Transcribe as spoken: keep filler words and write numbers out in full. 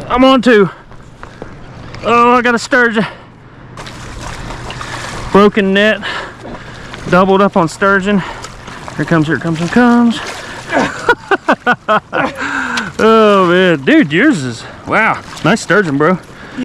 I'm on two. Oh, I got a sturgeon. Broken net. Doubled up on sturgeon. Here comes, here comes, here comes. Oh man, dude, yours is, wow, nice sturgeon, bro.